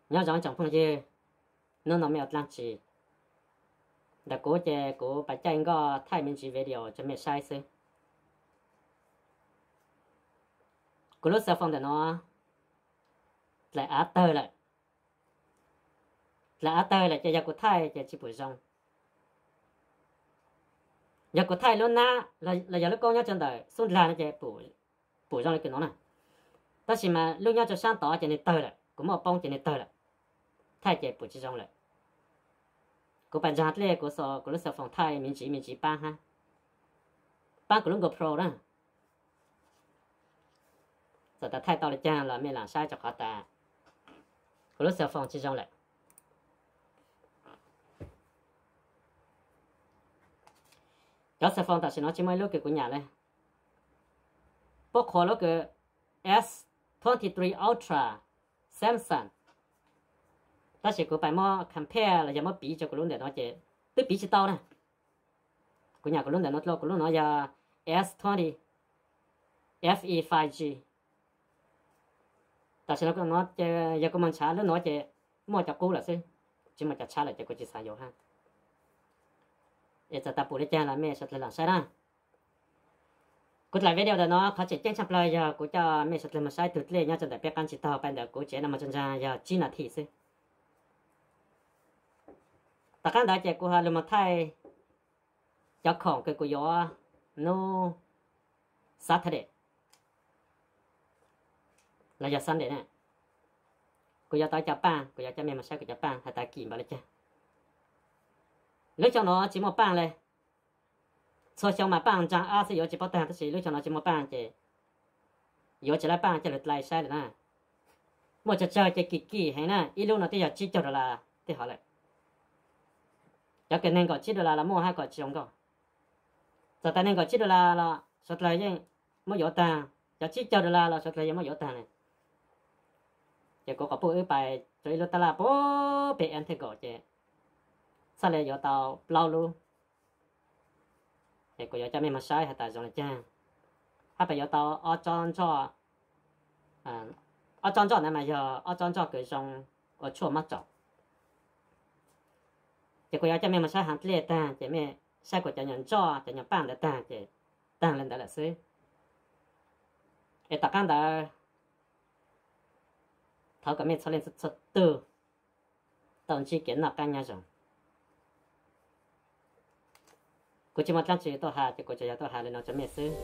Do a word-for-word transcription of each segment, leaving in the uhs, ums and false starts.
nhớ rằng trong phong gì nó nó mẹ làm chỉ đã cố chế cố bà chạy có thay mình chỉ video cho mẹ sai xí cố lúc sau phong để nó lại á tơ lại lại á tơ lại cho gia cố thay cho chỉ bùi rong gia cố thay luôn na là là giờ lúc con nhớ chân đời xuống ra nó cho bùi bùi rong lại cái nó này ta chỉ mà lúc nhớ cho sáng tỏ cho nên tơ lại cũng một bông cho nên tơ lại thay cho bùi chỉ rong lại cô bạn giặt lên cô sợ cô lúc sau phong thay mình chỉ mình chỉ ba ha ba của lúc GoPro đó giờ ta thay tao lại cha là mình làm sai cho họ ta cô lúc sau phong chỉ rong lại đó sau phong ta sẽ nói chỉ mấy lúc cái của nhà này bốc khó lúc cái S hai mươi ba Ultra Samsung ta sẽ có bài mò compare là giờ mò比cho cái lúc này nó chỉ tức比chỉ tao này của nhà cái lúc này nó lo cái lúc nó giờ S hai mươi F E năm G ta sẽ nó nó giờ có mình trả lúc nó chỉ mua cho cũ là xí chỉ mà trả lại cho cô chỉ xài dầu ha để cho ta bù lấy cha là mẹ sẽ làm sai đó cô lại video đó nó khó chỉ trên chập lời giờ cô cho mẹ sẽ làm sai tuyệt lên nhá cho đại bé can chỉ tao bên đó cô chế nằm trên ra giờ chín là thị xí ta can đại chế cô hà làm thay cho khổng cái cô gió no Saturday là giờ Sunday nè cô giờ tới Japan cô giờ cho mẹ mà sai của Japan hay ta kìm vào lấy cha lúc cho nó chỉ một bàn này so cho mà bàn chẳng à sẽ có chỉ bắt tay thì lúc cho nó chỉ một bàn chỉ có chỉ là bàn chỉ là lại sai rồi nè một chờ chờ chỉ kỳ kỳ hay nè ít lúc nó thì giờ chỉ cho là thì họ lại giờ cái nên gọi chỉ là là mua hai gọi chỉ không có giờ ta nên gọi chỉ là là sốt lại nhưng mới có ta giờ chỉ cho là là sốt lại mới có ta này giờ có có bữa bài rồi lúc ta là bố bị anh thấy gọi chứ sao lại giờ tao lâu luôn để có giờ cho mình mà sai hay tại rồi cha hay bây giờ tao ở trong cho à ở trong cho này mà giờ ở trong cho cái trong ở chỗ mắt chọc để có giờ cho mình mà sai hàng lệ ta để mình sai của cho nhận cho cho nhận bàn để ta để tăng lên đó là xí để tất cả đó tháo cái mình cho lên rất từ tổng chi kiến là căn nhà rồi cô chỉ một lần chỉ tôi hà thì cô chỉ tôi hà lên nó cho mẹ xứ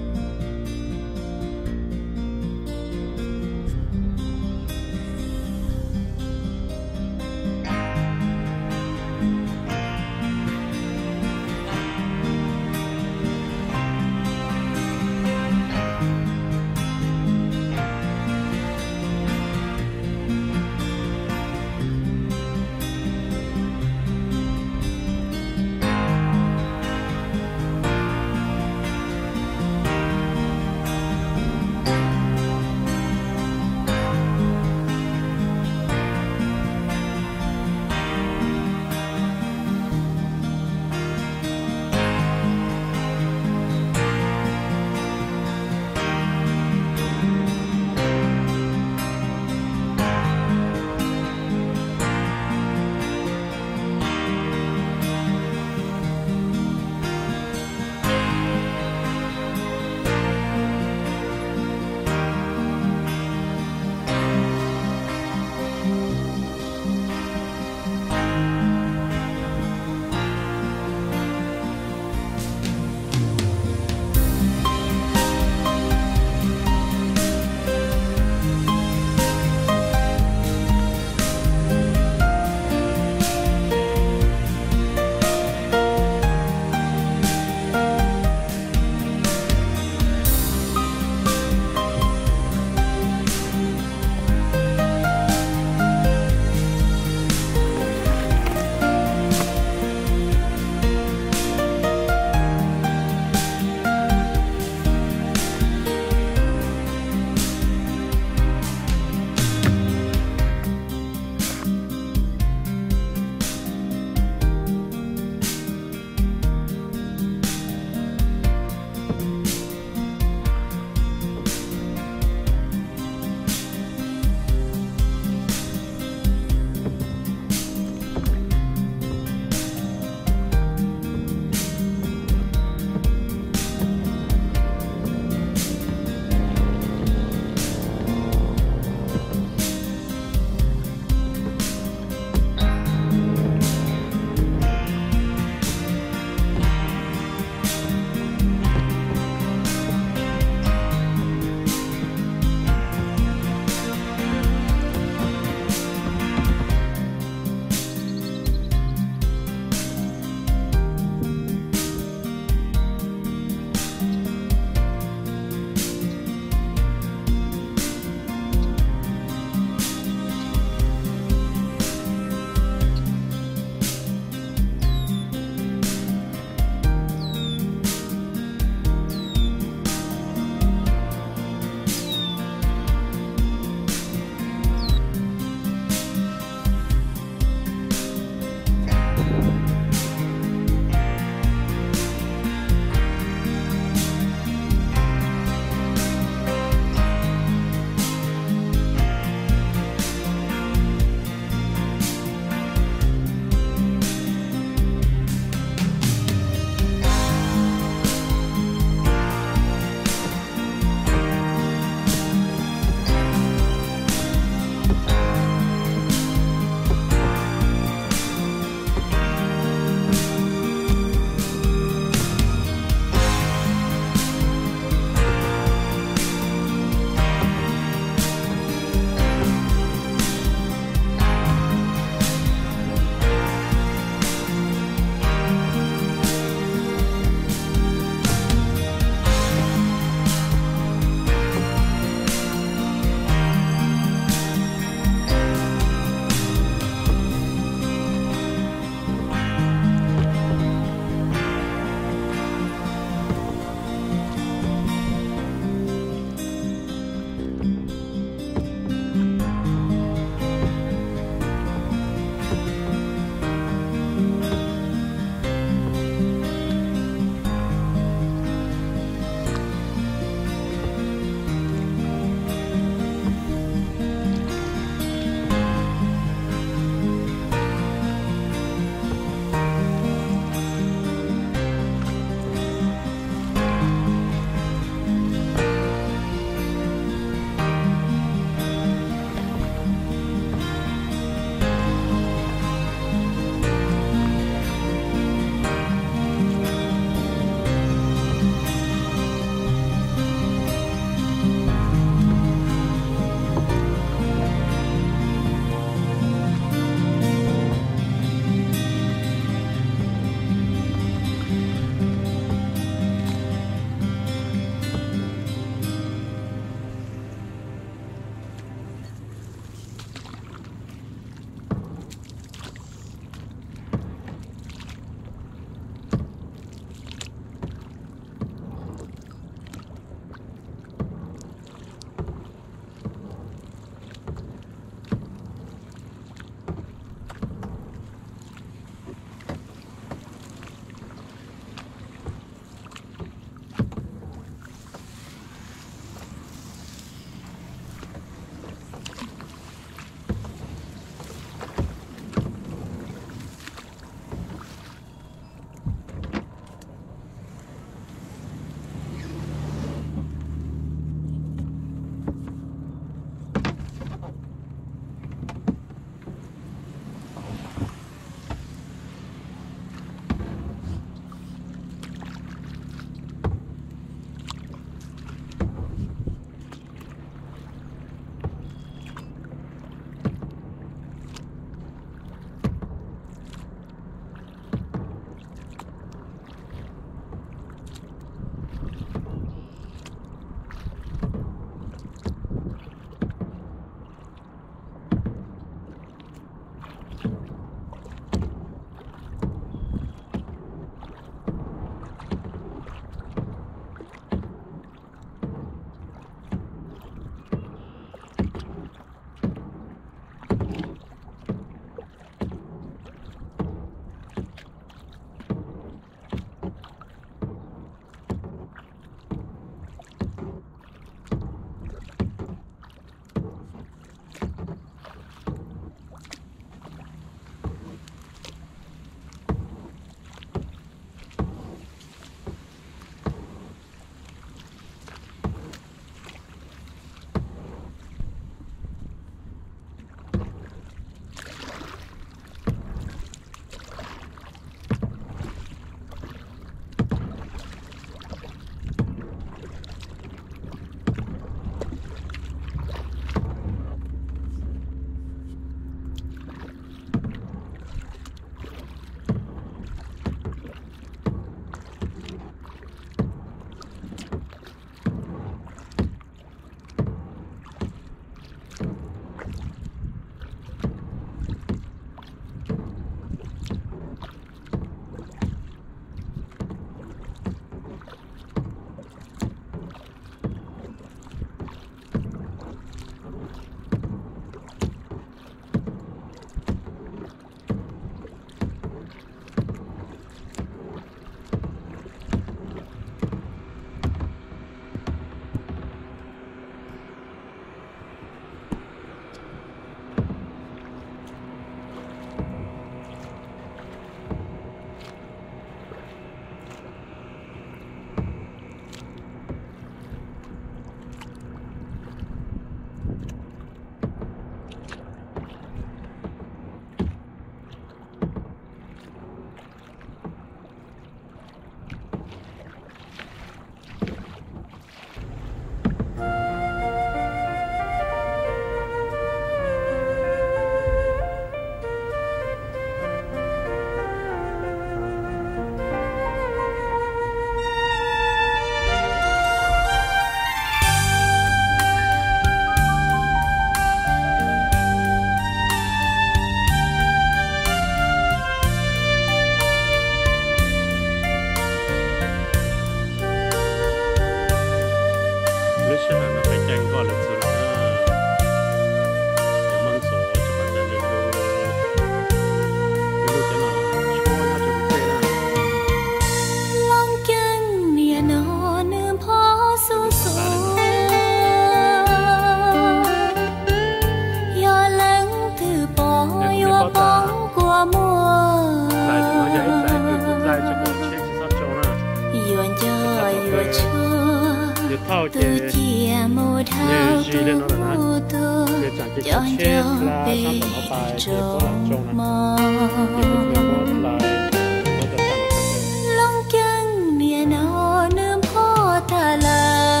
lên nó là nát để chẳng chỉ có chết là xong rồi nó bài để có làm trông này để có thể một lại có thể làm được long chăng nia nó nương khó ta là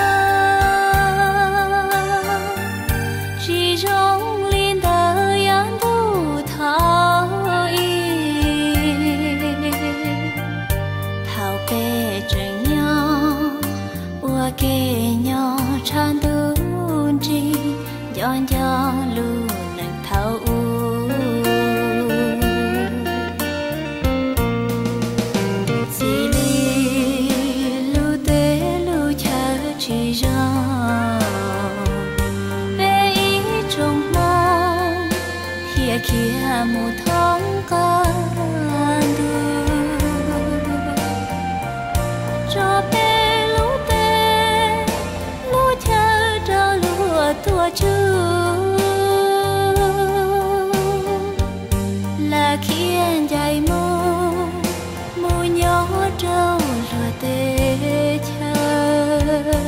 chỉ rong liên đời an thu thảo thảo bề trường nhau ua kê nhau chan tuôn chi giòn gió lu nâng thảo kia một thoáng ca đưa cho bé lũ bé lũ chờ cho lúa tua chưa là khiến dài mơ mù nhỏ trâu lúa tê chờ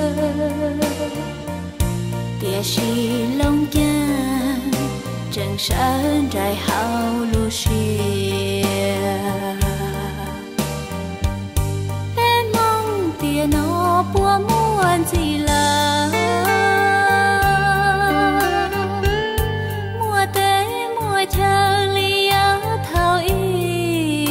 tia xì lông chân chẳng sáng trái hao lu xìa em mong tia nó bùa muôn gì là mùa tế mùa chờ lia thao y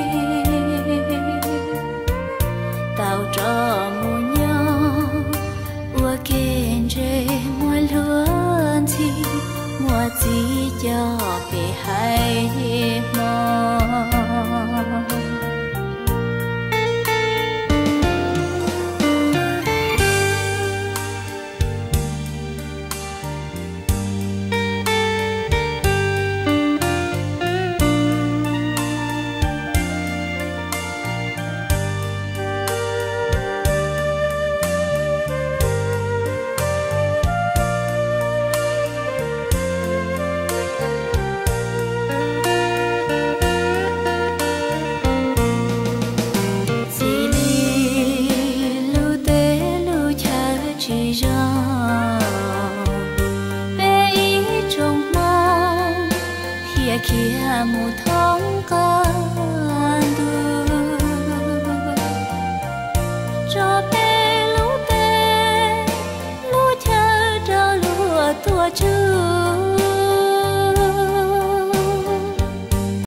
tao cho mùa nhau ua kên rê mùa luôn gì mùa chỉ cho về hay mò kia một thoáng ca đưa cho bé lũ bé lũ chờ cho lúa tua chưa